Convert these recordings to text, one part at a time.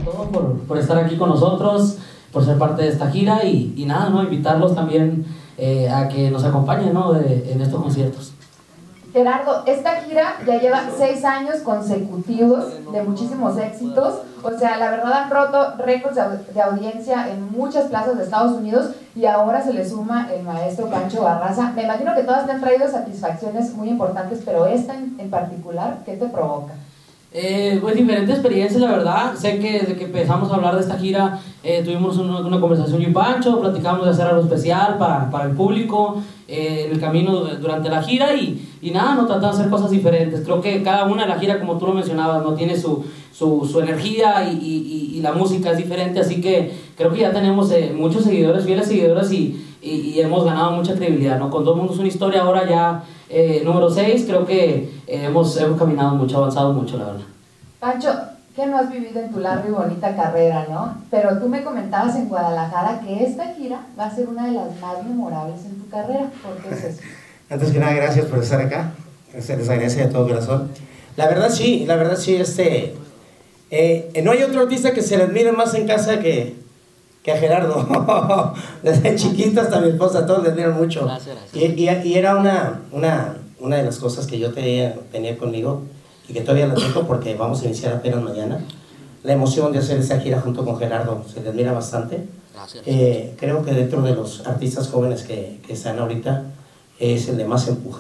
todo por estar aquí con nosotros, por ser parte de esta gira y nada, ¿no? Invitarlos también a que nos acompañen, ¿no? en estos conciertos. Gerardo, esta gira ya lleva 6 años consecutivos de muchísimos éxitos, o sea, la verdad han roto récords de audiencia en muchas plazas de Estados Unidos y ahora se le suma el maestro Pancho Barraza. Me imagino que todas te han traído satisfacciones muy importantes, pero esta en particular, ¿qué te provoca? Pues diferentes experiencias, la verdad. Sé que desde que empezamos a hablar de esta gira tuvimos una conversación yo y Pancho, platicamos de hacer algo especial para el público en el camino durante la gira y nada, no tratamos de hacer cosas diferentes. Creo que cada una de la gira, como tú lo mencionabas, no tiene su energía y la música es diferente, así que creo que ya tenemos muchos seguidores, fieles seguidores y hemos ganado mucha credibilidad, ¿no? Con Dos Mundos Una Historia ahora ya número 6, creo que hemos caminado mucho, avanzado mucho, la verdad. Pancho, ¿qué no has vivido en tu larga y bonita carrera, no? Pero tú me comentabas en Guadalajara que esta gira va a ser una de las más memorables en tu carrera. ¿Por qué es eso? Antes que nada, gracias por estar acá. Se les agradece de todo corazón. La verdad sí, no hay otro artista que se le admire más en casa que a Gerardo. Desde chiquito hasta mi esposa, todos le admiran mucho. Gracias. Y era una de las cosas que yo tenía conmigo y que todavía la tengo porque vamos a iniciar apenas mañana. La emoción de hacer esta gira junto con Gerardo se le admira bastante. Gracias. Creo que dentro de los artistas jóvenes que están ahorita es el de más empuje.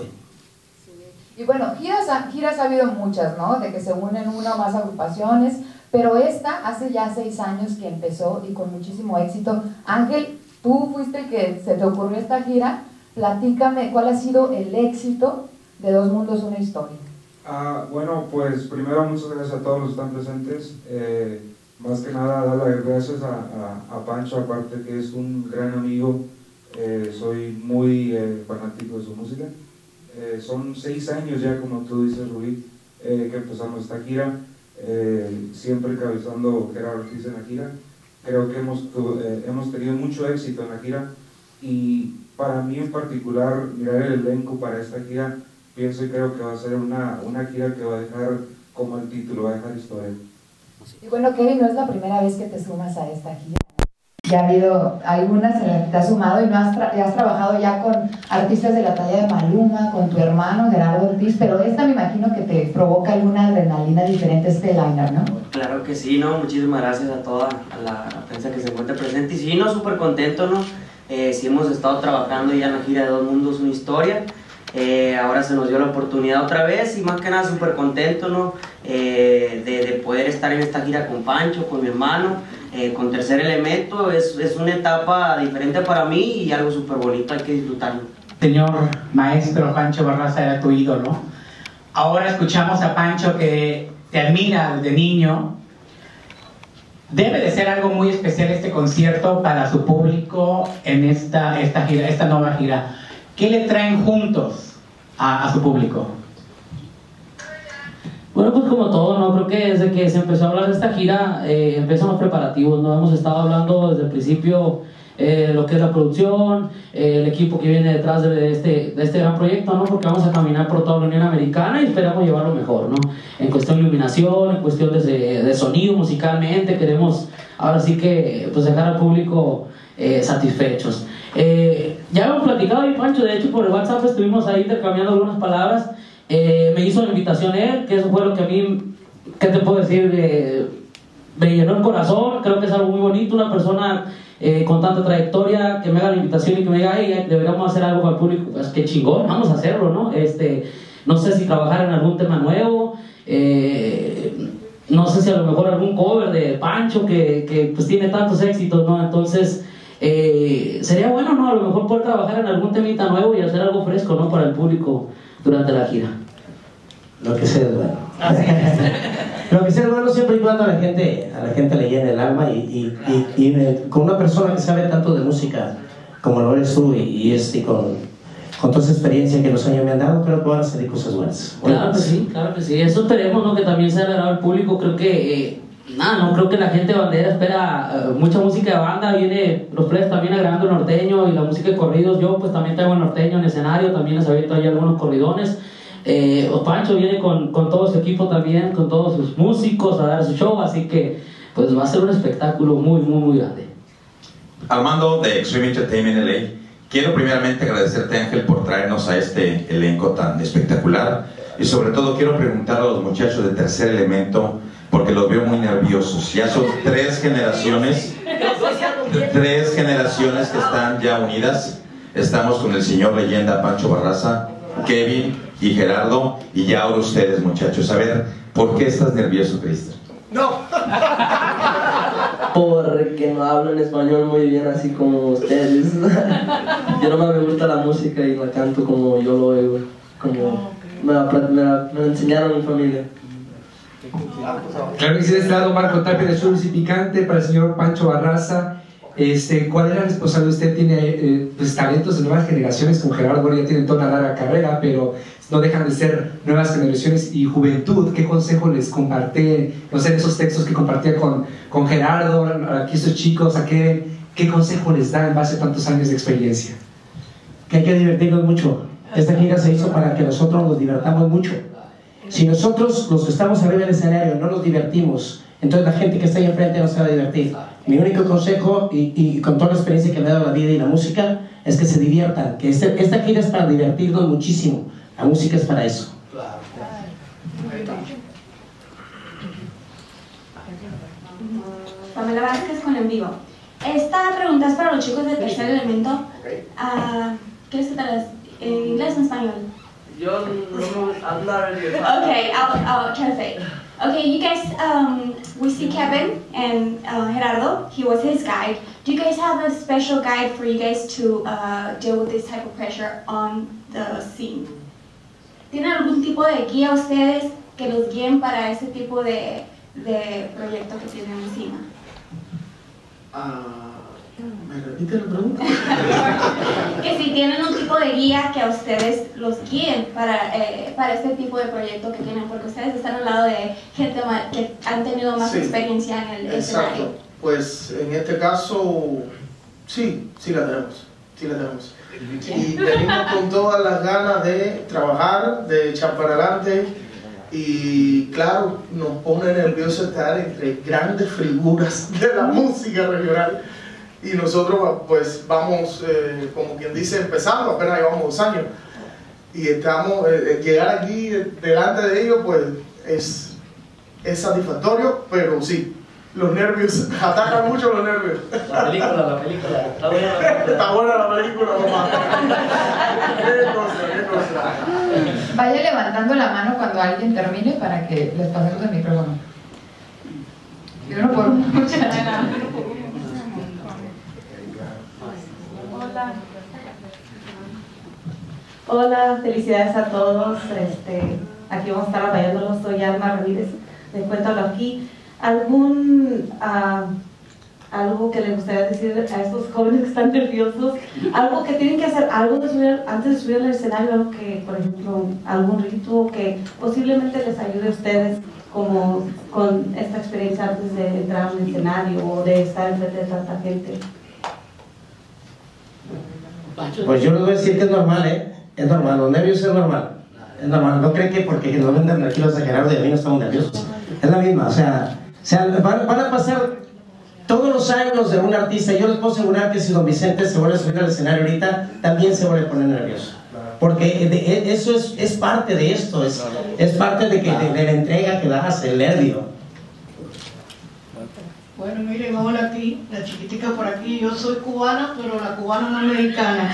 Y bueno, giras ha habido muchas, ¿no? De que se unen una o más agrupaciones, pero esta hace ya 6 años que empezó y con muchísimo éxito. Ángel, tú fuiste el que se te ocurrió esta gira. Platícame, ¿cuál ha sido el éxito de Dos Mundos Una Historia? Bueno, pues primero muchas gracias a todos los que están presentes. Más que nada dar las gracias a Pancho, aparte que es un gran amigo. Soy muy fanático de su música. Son 6 años ya, como tú dices, Rubí, que empezamos esta gira, siempre encabezando Gerardo Ortiz en la gira. Creo que hemos tenido mucho éxito en la gira y para mí en particular, mirar el elenco para esta gira, pienso y creo que va a ser una gira que va a dejar, como el título, va a dejar historia. Y bueno, Kevin, no es la primera vez que te sumas a esta gira. Ya ha habido algunas en las que te has sumado y has trabajado ya con artistas de la talla de Maluma, con tu hermano Gerardo Ortiz, pero esta me imagino que te provoca alguna adrenalina diferente este liner, ¿no? Claro que sí, ¿no? Muchísimas gracias a toda la prensa que se encuentra presente y sí, ¿no? Súper contento, ¿no? Sí hemos estado trabajando ya en la gira de Dos Mundos Una Historia. Ahora se nos dio la oportunidad otra vez y más que nada súper contento, ¿no? De poder estar en esta gira con Pancho, con mi hermano, con Tercer Elemento. Es una etapa diferente para mí y algo súper bonito, hay que disfrutarlo. Señor maestro Pancho Barraza era tu ídolo. Ahora escuchamos a Pancho que te admira desde niño. Debe de ser algo muy especial este concierto para su público en esta gira, esta nueva gira. ¿Qué le traen juntos a su público? Bueno, pues como todo, ¿no? Creo que desde que se empezó a hablar de esta gira, empiezan los preparativos, ¿no? Hemos estado hablando desde el principio lo que es la producción, el equipo que viene detrás de este gran proyecto, ¿no? Porque vamos a caminar por toda la Unión Americana y esperamos llevarlo mejor, ¿no? En cuestión de iluminación, en cuestión de sonido, musicalmente, queremos ahora sí que pues dejar al público satisfechos. Ya hemos platicado y Pancho, de hecho por el WhatsApp estuvimos ahí intercambiando algunas palabras. Me hizo la invitación él, que eso fue lo que a mí, ¿qué te puedo decir? Me llenó el corazón. Creo que es algo muy bonito, una persona con tanta trayectoria que me haga la invitación y que me diga, hey, deberíamos hacer algo para el público. Pues qué chingón, vamos a hacerlo, ¿no? No sé si trabajar en algún tema nuevo, no sé si a lo mejor algún cover de Pancho que pues tiene tantos éxitos, ¿no? Entonces sería bueno, ¿no? A lo mejor poder trabajar en algún temita nuevo y hacer algo fresco, ¿no? Para el público durante la gira. Lo que sea es bueno. Lo que sea es bueno siempre y cuando a la gente le llene el alma y con una persona que sabe tanto de música como lo eres tú y con toda esa experiencia que los años me han dado, creo que van a salir cosas buenas. Claro que sí, eso esperemos, ¿no? Que también sea agradable al público. Creo que no creo que la gente bandera espera mucha música de banda. Viene los players también agregando el norteño y la música de corridos. Yo pues también tengo el norteño en escenario, también les abierto ahí algunos corridones. Pancho viene con todo su equipo también, con todos sus músicos a dar su show, así que pues va a ser un espectáculo muy, muy, muy grande. Armando de Extreme Entertainment LA, quiero primeramente agradecerte, Ángel, por traernos a este elenco tan espectacular, y sobre todo quiero preguntar a los muchachos de Tercer Elemento, porque los veo muy nerviosos. Ya son 3 generaciones que están ya unidas. Estamos con el señor leyenda Pancho Barraza, Kevin y Gerardo, y ya ahora ustedes, muchachos. A ver, ¿por qué estás nervioso, Cristian? No. Porque no hablo en español muy bien, así como ustedes. Yo nomás me gusta la música y la canto como yo lo oigo, como me enseñaron mi familia. Claro que sí, de este lado Marco Tapia de Churros y Picante. Para el señor Pancho Barraza, ¿cuál es la responsabilidad? Usted tiene pues, talentos de nuevas generaciones, con Gerardo, bueno, ya tiene toda una larga carrera, pero no dejan de ser nuevas generaciones y juventud. ¿Qué consejo les comparte, no sé, esos textos que compartía con Gerardo, aquí estos chicos, qué consejo les da en base a tantos años de experiencia? Que hay que divertirnos mucho. Esta gira se hizo para que nosotros nos divertamos mucho. Si nosotros, los que estamos arriba del escenario, no nos divertimos, entonces la gente que está ahí enfrente no se va a divertir. Mi único consejo, y con toda la experiencia que me ha dado la vida y la música, es que se diviertan, que esta gira es para divertirnos muchísimo. La música es para eso. Pamela Vázquez con En Vivo. Esta pregunta es para los chicos de Tercer Elemento. ¿Quieres que te las en inglés o en español? I'm not really Okay, I'll translate. Okay, you guys, we see Kevin and Gerardo. He was his guide. Do you guys have a special guide for you guys to deal with this type of pressure on the scene? ¿Tienen algún tipo de guía ustedes que los guíen para ese tipo de proyecto que tienen encima? ¿Me repite la pregunta? Que si tienen un tipo de guía que a ustedes los guíen para este tipo de proyecto que tienen, porque ustedes están al lado de gente que han tenido más experiencia en el escenario. Pues en este caso, sí la tenemos. Y venimos con todas las ganas de trabajar, de echar para adelante, y claro, nos pone nervioso estar entre grandes figuras de la música regional. Y nosotros pues vamos, como quien dice, empezando, apenas llevamos 2 años. Y estamos, llegar aquí delante de ellos pues es satisfactorio, pero sí, los nervios, atacan mucho los nervios. La película. Está buena la película. Está buena la película, mamá. Qué cosa. Vaya levantando la mano cuando alguien termine para que les pasemos el micrófono. Y uno por uno, muchas gracias. Hola, felicidades a todos. Aquí vamos a estar apoyándolos. Soy Alma Ramírez, me encuentro aquí. Algo que les gustaría decir a estos jóvenes que están nerviosos? Algo que tienen que hacer, algo antes de subir al escenario, algo que, por ejemplo, algún ritual que posiblemente les ayude a ustedes como con esta experiencia antes de entrar al escenario o de estar enfrente de tanta gente. Pues yo les voy a decir que es normal, es normal, los nervios es normal, no creen que porque nos vendan aquí los exagerados y a mí no estamos nerviosos, es la misma, o sea van a pasar todos los años de un artista. Yo les puedo asegurar que si don Vicente se vuelve a subir al escenario ahorita, también se vuelve a poner nervioso, porque eso es parte de esto, es parte de la entrega que das, el nervio. Bueno, miren, hola aquí, la chiquitica por aquí. Yo soy cubana, pero la cubana no mexicana.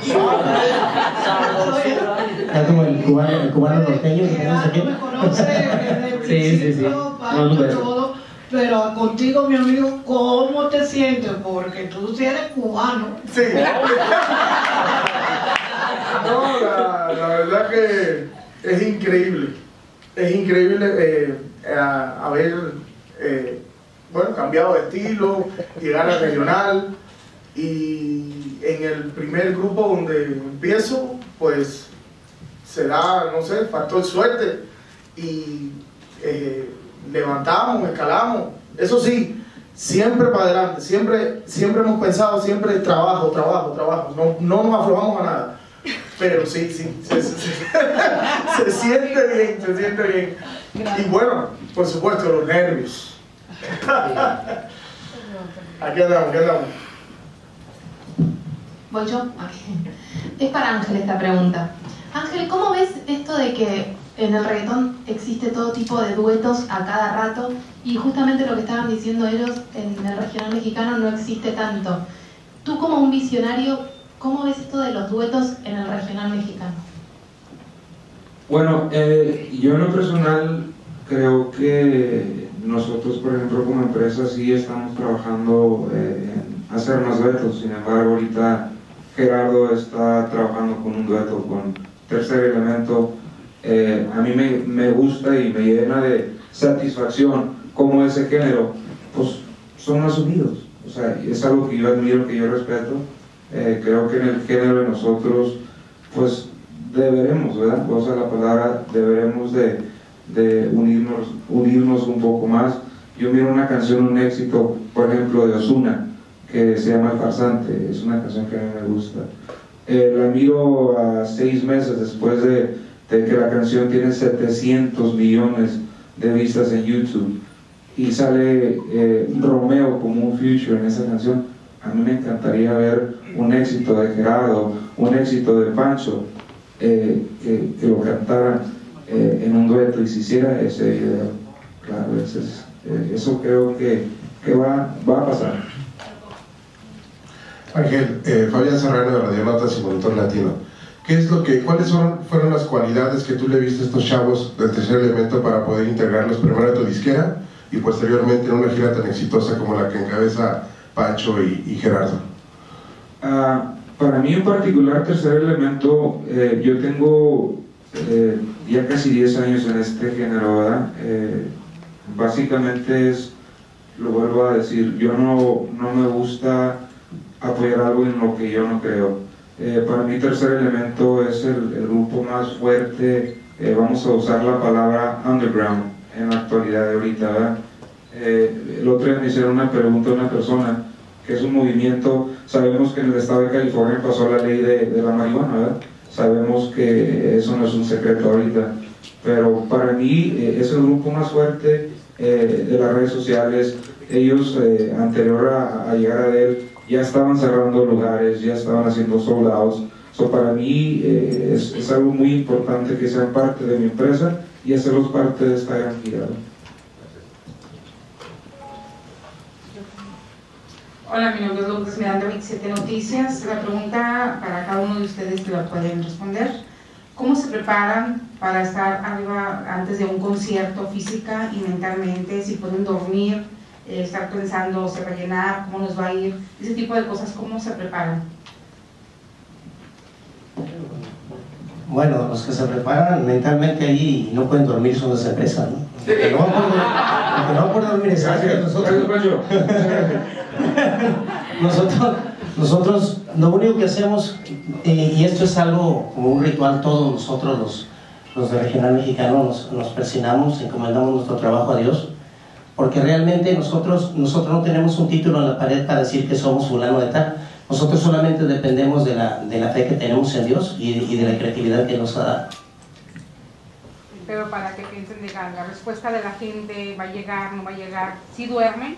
Es como el cubano norteño que tenemos aquí. Me conoce desde el principio, Pancho, todo. Pero contigo, mi amigo, ¿cómo te sientes? Porque tú sí eres cubano. Sí. No, la verdad que es increíble. Es increíble haber cambiado de estilo, llegar al regional, y en el primer grupo donde empiezo, pues se da, no sé, factor suerte, y levantamos, escalamos, eso sí, siempre para adelante, siempre hemos pensado, siempre trabajo, no nos aflojamos a nada, pero sí, se siente bien, Y bueno, por supuesto, los nervios. Aquí andamos, aquí andamos. ¿Voy yo? Okay. Es para Ángel esta pregunta. Ángel, ¿cómo ves esto de que en el reggaetón existe todo tipo de duetos a cada rato y justamente lo que estaban diciendo ellos en el regional mexicano no existe tanto? Tú como un visionario, ¿cómo ves esto de los duetos en el regional mexicano? Bueno, yo en lo personal creo que nosotros, por ejemplo, como empresa sí estamos trabajando en hacer más duetos. Sin embargo, ahorita Gerardo está trabajando con un dueto con Tercer Elemento. A mí me gusta y me llena de satisfacción como ese género, pues son más unidos. O sea, es algo que yo admiro, que yo respeto. Creo que en el género de nosotros, pues deberemos, ¿verdad? O sea, la palabra, deberemos de unirnos un poco más. Yo miro una canción, un éxito, por ejemplo, de Ozuna, que se llama El Farsante. Es una canción que a mí me gusta. La miro a 6 meses después de que la canción tiene 700 millones de vistas en YouTube y sale Romeo como un feature en esa canción. A mí me encantaría ver un éxito de Gerardo, un éxito de Pancho, que lo cantaran en un dueto y se hiciera ese video. Claro, eso creo que va a pasar. Ángel, Fabián Serrano de Radionotas y Monitor Latino. ¿Cuáles fueron las cualidades que tú le viste a estos chavos del Tercer Elemento para poder integrarlos primero a tu disquera y posteriormente en una gira tan exitosa como la que encabeza Pancho y Gerardo? Para mí en particular, Tercer Elemento, yo tengo ya casi 10 años en este género, ¿verdad? Básicamente lo vuelvo a decir, yo no me gusta apoyar algo en lo que yo no creo. Para mí Tercer Elemento es el grupo más fuerte, vamos a usar la palabra underground en la actualidad de ahorita, ¿verdad? El otro día me hicieron una pregunta a una persona que es un movimiento. Sabemos que en el estado de California pasó la ley de la marihuana, ¿verdad? Sabemos que eso no es un secreto ahorita, pero para mí es el grupo más fuerte de las redes sociales. Ellos anterior a llegar a él ya estaban cerrando lugares, ya estaban haciendo sold outs. Para mí es algo muy importante que sean parte de mi empresa y hacerlos parte de esta gran gira. Hola, mi nombre es Lourdes Miranda, 27 Noticias. La pregunta para cada uno de ustedes que la pueden responder: ¿cómo se preparan para estar arriba antes de un concierto, física y mentalmente? Si pueden dormir, estar pensando, ¿se va a llenar? ¿Cómo nos va a ir? Ese tipo de cosas, ¿cómo se preparan? Bueno, los que se preparan mentalmente ahí y no pueden dormir son las empresas, ¿no? Los que no pueden dormir es nosotros lo único que hacemos, y esto es algo como un ritual, todos nosotros los de Regional Mexicano nos persignamos, encomendamos nuestro trabajo a Dios, porque realmente nosotros no tenemos un título en la pared para decir que somos fulano de tal. Nosotros solamente dependemos de la fe que tenemos en Dios y de la creatividad que nos ha dado. Pero para que piensen, digan, la respuesta de la gente va a llegar, no va a llegar. ¿Sí duermen?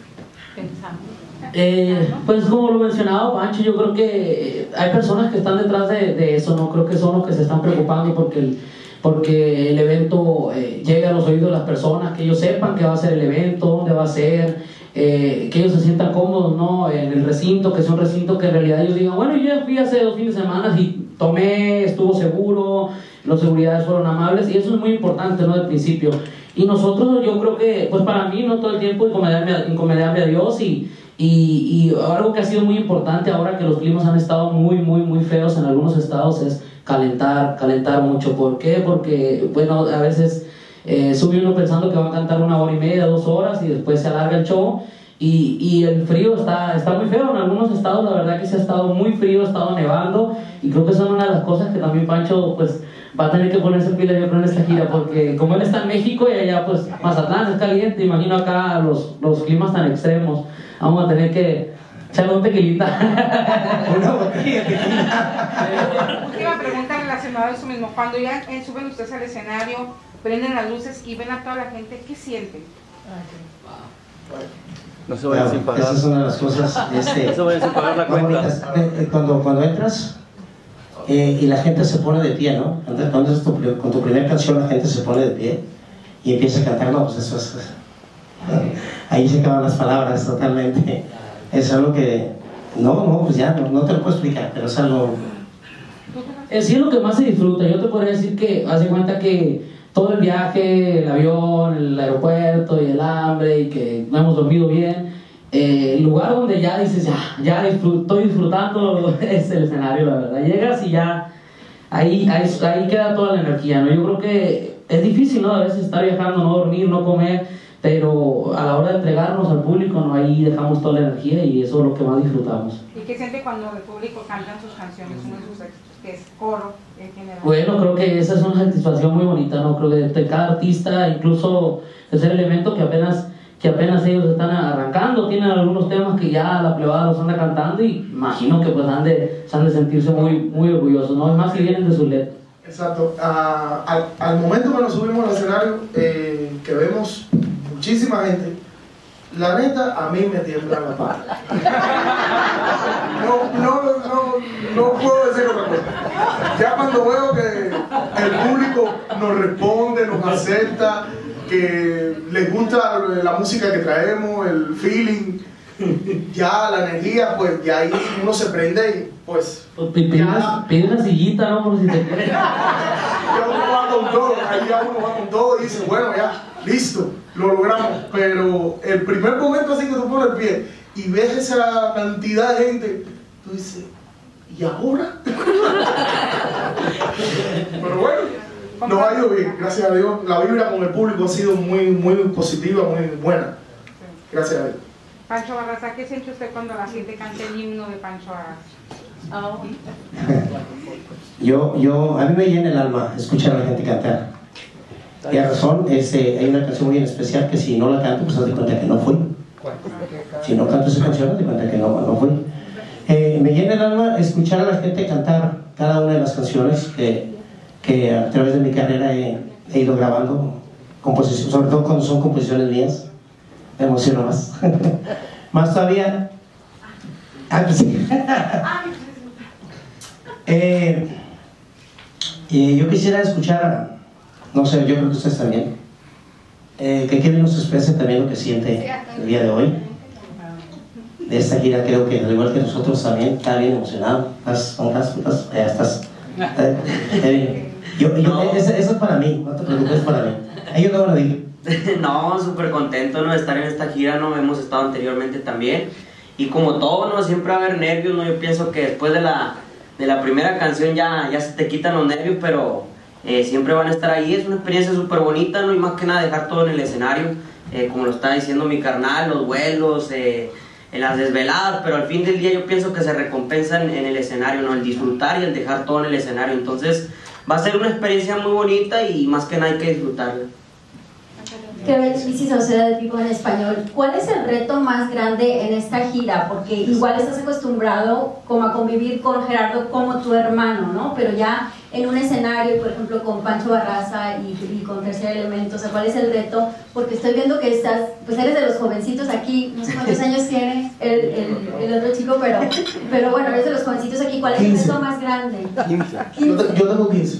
Pensando. Pues como lo mencionaba Pancho, yo creo que hay personas que están detrás de eso, no creo que son los que se están preocupando porque el evento llegue a los oídos de las personas, que ellos sepan que va a ser el evento, dónde va a ser, que ellos se sientan cómodos, ¿no? En el recinto, que sea un recinto que en realidad ellos digan, bueno, yo ya fui hace 2 fines de semana y tomé, estuvo seguro, las seguridades fueron amables, y eso es muy importante, ¿no? Del principio. Y nosotros, yo creo que, pues para mí, no todo el tiempo encomendarme a Dios y algo que ha sido muy importante ahora que los climas han estado muy feos en algunos estados es calentar mucho. ¿Por qué? Porque, bueno, a veces sube uno pensando que va a cantar 1 hora y media, 2 horas y después se alarga el show y el frío está muy feo en algunos estados. La verdad que sí ha estado muy frío, ha estado nevando y creo que son una de las cosas que también Pancho pues va a tener que ponerse pila yo creo en esta gira, porque como él está en México y allá pues Mazatlán es caliente, imagino acá los climas tan extremos, vamos a tener que echarle un tequilita. Una botella de tequila. Última pregunta relacionada a eso mismo: cuando ya suben ustedes al escenario, prenden las luces y ven a toda la gente, ¿qué sienten? No se vayan sin pagar. Esa es una de las cosas No se vayan sin pagar la cuenta. cuando entras y la gente se pone de pie, ¿no? Cuando es con tu primera canción la gente se pone de pie y empieza a cantar, no, pues eso es... ahí se acaban las palabras totalmente. Es algo que... No, pues ya, no te lo puedo explicar, pero es algo... Sí, es lo que más se disfruta. Yo te podría decir que, haz de cuenta que todo el viaje, el avión, el aeropuerto y el hambre y que no hemos dormido bien, el lugar donde ya dices, estoy disfrutando es el escenario, la verdad. Llegas y ya, ahí queda toda la energía, ¿no? Yo creo que es difícil, ¿no? A veces estar viajando, no dormir, no comer, pero a la hora de entregarnos al público, ¿no? Ahí dejamos toda la energía y eso es lo que más disfrutamos. ¿Y qué siente cuando el público canta sus canciones, uno de sus éxitos, que es coro en general? Bueno, creo que esa es una satisfacción muy bonita, ¿no? Creo que de cada artista, incluso Tercer Elemento, que apenas ellos están arrancando, tienen algunos temas que ya la plebada los anda cantando y imagino que pues han de sentirse muy orgullosos, ¿no? Es más que vienen de su letra. Exacto. Al momento que nos subimos al escenario, que vemos muchísima gente, la neta, a mí me tiembla la pala. No puedo decir otra cosa. Ya cuando veo que el público nos responde, nos acepta, que les gusta la música que traemos, el feeling, ya la energía, pues ya ahí uno se prende y pues... Pide una sillita, ¿no? Por si te quieres. Ya uno va con todo, ahí ya uno va con todo y dice, bueno, ya, listo, lo logramos. Pero el primer momento así que tú pones el pie y ves esa cantidad de gente, tú dices, ¿y ahora? Pero bueno, nos ha ido bien, gracias a Dios. La vibra con el público ha sido muy positiva, muy buena. Gracias a Dios. Pancho Barraza, ¿qué siente usted cuando la gente canta el himno de Pancho Barraza? A mí me llena el alma escuchar a la gente cantar. Y a razón, hay una canción muy en especial que si no la canto, pues haz de cuenta que no fui. Si no canto esa canción, haz de cuenta que no fui. Me llena el alma escuchar a la gente cantar cada una de las canciones que a través de mi carrera he ido grabando, sobre todo cuando son composiciones mías. Me emociona más. Más todavía. Yo quisiera escuchar, no sé, yo creo que ustedes también, que Kevin nos exprese también lo que siente el día de hoy. De esta gira, creo que al igual que nosotros también está bien emocionado. Estás. Eso es para mí, no te preocupes, para mí. Ellos no van a decir. No, súper contento, ¿no? De estar en esta gira, ¿no? Hemos estado anteriormente también. Y como todo, ¿no? Siempre va a haber nervios, ¿no? Yo pienso que después de la primera canción ya se te quitan los nervios, pero siempre van a estar ahí. Es una experiencia súper bonita, ¿no? Y más que nada dejar todo en el escenario, como lo está diciendo mi carnal, los vuelos, en las desveladas, pero al fin del día yo pienso que se recompensan en el escenario, ¿no? El disfrutar y el dejar todo en el escenario. Entonces va a ser una experiencia muy bonita y más que nada hay que disfrutarla. Crisis Sauceda de Pico en español. ¿Cuál es el reto más grande en esta gira? Porque igual estás acostumbrado como a convivir con Gerardo como tu hermano, ¿no? Pero ya en un escenario, por ejemplo, con Pancho Barraza y con Tercer Elemento, o sea, ¿cuál es el reto? Porque estoy viendo que pues eres de los jovencitos aquí, no sé cuántos años tiene el otro chico, pero bueno, eres de los jovencitos aquí. ¿Cuál es el reto más grande? 15. Yo tengo 15.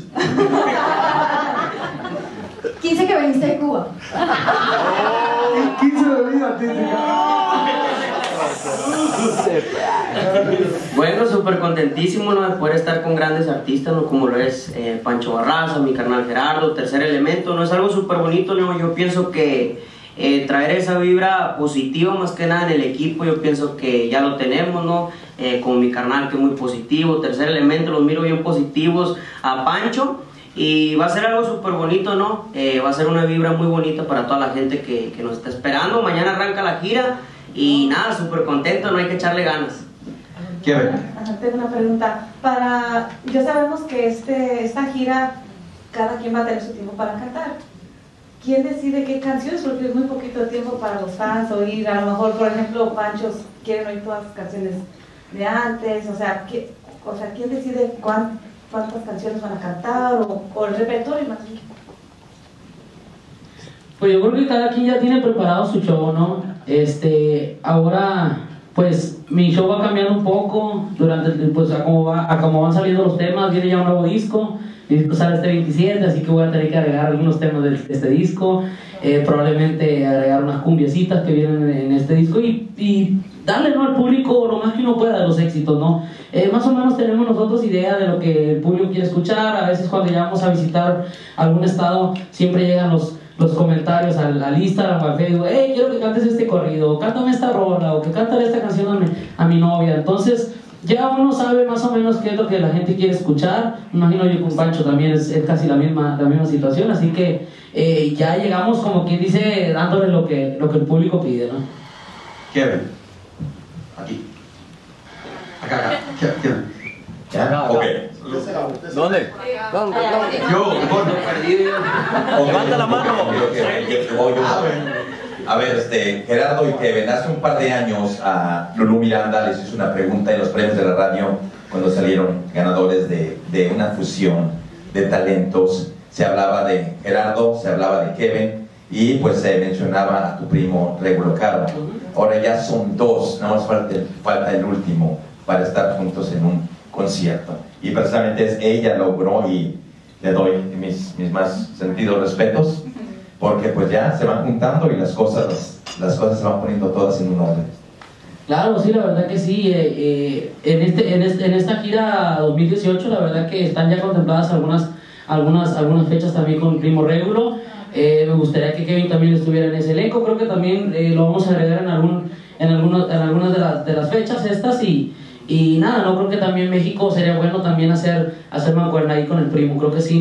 15 que veniste de Cuba. 15 de vida artística. Bueno, súper contentísimo, ¿no? De poder estar con grandes artistas, ¿no? Como lo es Pancho Barraza, mi carnal Gerardo, Tercer Elemento, ¿no? Es algo súper bonito, ¿no? Yo pienso que traer esa vibra positiva más que nada en el equipo, yo pienso que ya lo tenemos, ¿no? Con mi carnal que es muy positivo, Tercer Elemento, los miro bien positivos, a Pancho. Y va a ser algo súper bonito, ¿no? Va a ser una vibra muy bonita para toda la gente que nos está esperando. Mañana arranca la gira y nada, súper contento, no hay que echarle ganas. Tengo una pregunta. Ya sabemos que esta gira, cada quien va a tener su tiempo para cantar. ¿Quién decide qué canciones? Porque es muy poquito tiempo para los fans oír. A lo mejor, por ejemplo, Panchos quieren oír todas las canciones de antes. O sea, ¿quién decide cuántas canciones van a cantar o el repertorio más bien? Pues yo creo que cada quien ya tiene preparado su show, ¿no? Ahora pues mi show va cambiando un poco durante pues a cómo van saliendo los temas. Viene ya un nuevo disco. Mi disco sale este 27, así que voy a tener que agregar algunos temas de este disco, probablemente agregar unas cumbiecitas que vienen en este disco y darle, ¿no?, al público lo más que uno pueda de los éxitos, ¿no? Más o menos tenemos nosotros idea de lo que el público quiere escuchar. A veces cuando llegamos a visitar algún estado siempre llegan los comentarios al Instagram o al Facebook: hey, quiero que cantes este corrido, cántame esta rola, o que cántale esta canción a mi novia. Entonces ya uno sabe más o menos qué es lo que la gente quiere escuchar. Imagino yo con Pancho también es casi la misma situación, así que ya llegamos, como quien dice, dándole lo que el público pide, ¿no? Kevin, aquí. Acá. Kevin. ¿Ya? Ok. ¿Dónde? Yo, levanta la mano. A ver, Gerardo y Kevin, hace un par de años a Lulú Miranda les hizo una pregunta en los premios de la radio cuando salieron ganadores de una fusión de talentos. Se hablaba de Gerardo, se hablaba de Kevin y pues se mencionaba a tu primo Regulo Caro. Ahora ya son dos, nada más falta el último para estar juntos en un concierto. Y precisamente ella logró, y le doy mis más sentidos respetos, porque pues ya se van juntando y las cosas se van poniendo todas en un orden. Claro, sí, la verdad que sí. En esta gira 2018, la verdad que están ya contempladas algunas fechas también con Primo Regulo. Me gustaría que Kevin también estuviera en ese elenco. Creo que también lo vamos a agregar en algunas de las fechas estas. Y nada, no creo que también México sería bueno también hacer mancuerna ahí con el Primo. Creo que sí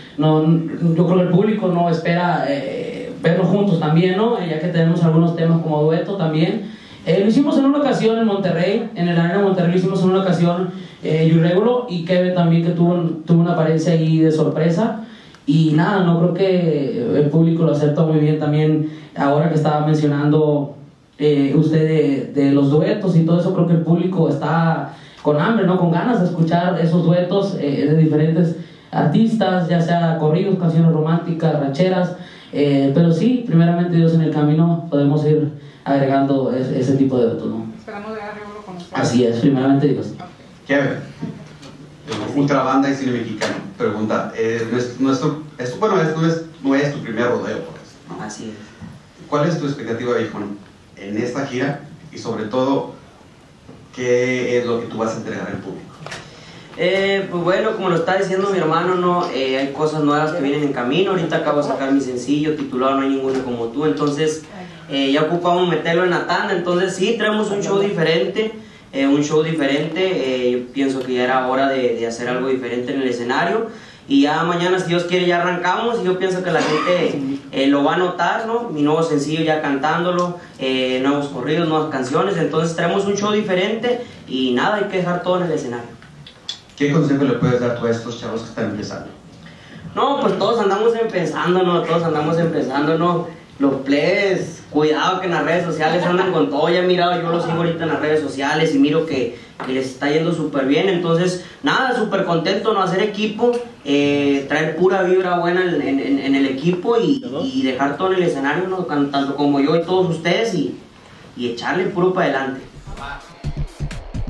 yo creo que el público no espera vernos juntos también, ¿no? Ya que tenemos algunos temas como dueto también. Lo hicimos en una ocasión en Monterrey, en el Arena Monterrey lo hicimos en una ocasión, yo Regulo y Kevin también, que tuvo una apariencia ahí de sorpresa. Y nada, no creo que el público lo acepta muy bien también. Ahora que estaba mencionando usted de los duetos y todo eso, creo que el público está con hambre, ¿no?, con ganas de escuchar esos duetos de diferentes artistas, ya sea corridos, canciones románticas, rancheras, pero sí, primeramente Dios, en el camino podemos ir agregando ese tipo de duetos, ¿no? Esperamos ver a Regulo con ustedes. Así es, primeramente Dios. Kevin, Ultrabanda y Cine Mexicano, pregunta, no es tu primer rodeo, pues, ¿no? Así es. ¿Cuál es tu expectativa, viejo, en esta gira? Y sobre todo, ¿qué es lo que tú vas a entregar al público? Pues bueno, como lo está diciendo mi hermano, ¿no? Hay cosas nuevas que vienen en camino. Ahorita acabo de sacar mi sencillo titulado No hay ninguno como tú. Entonces ya ocupamos meterlo en la tanda. Entonces sí, traemos un show diferente. Yo pienso que ya era hora de hacer algo diferente en el escenario. Y ya mañana, si Dios quiere, ya arrancamos. Y yo pienso que la gente lo va a notar, ¿no? Mi nuevo sencillo ya cantándolo, nuevos corridos, nuevas canciones. Entonces traemos un show diferente. Y nada, hay que dejar todo en el escenario. ¿Qué consejo le puedes dar tú a estos chavos que están empezando? No, pues todos andamos empezando, ¿no? Los plebes, cuidado que en las redes sociales andan con todo. Ya he mirado, yo los sigo ahorita en las redes sociales y miro que les está yendo súper bien. Entonces, nada, súper contento, ¿no? Hacer equipo, traer pura vibra buena en el equipo y dejar todo en el escenario, ¿no? Tanto como yo y todos ustedes y echarle puro para adelante.